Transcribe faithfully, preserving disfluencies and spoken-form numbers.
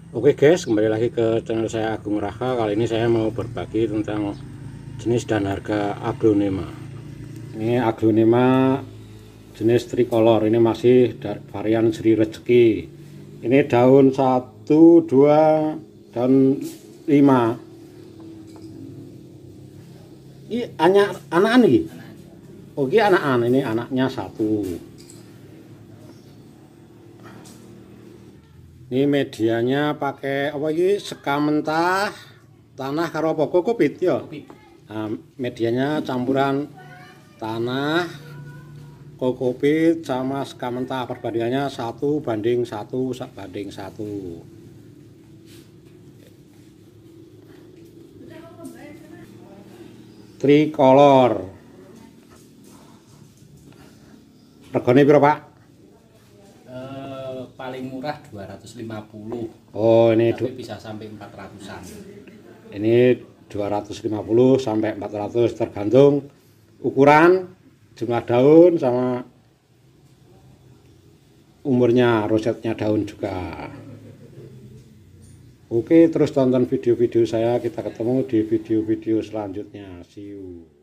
Oke guys, kembali lagi ke channel saya Agung Raka. Kali ini saya mau berbagi tentang jenis dan harga aglonema. Ini aglonema jenis tricolor. Ini masih varian Sri Rezeki. Ini daun satu, dua, daun lima. Ini anak anakan nih. Oke, anakan ini anaknya satu. Ini medianya pakai apa ini, sekam mentah, tanah karo apa kokopit ya. Nah, medianya campuran tanah, kokopit sama sekam mentah, perbandingannya satu banding satu banding satu. Tricolor. Regane piro, Pak? Paling murah dua ratus lima puluh. Oh, ini tapi bisa sampai empat ratusan. Ini dua ratus lima puluh sampai empat ratus tergantung ukuran, jumlah daun sama umurnya, rosetnya daun juga. Oke, terus tonton video-video saya, kita ketemu di video-video selanjutnya. See you.